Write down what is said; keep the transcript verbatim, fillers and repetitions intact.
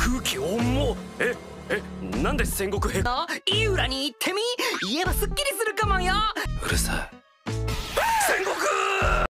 空気重っ。ええ、なんで戦国兵？あ、井浦に行ってみ。言えばすっきりするかもよ。 うるさい。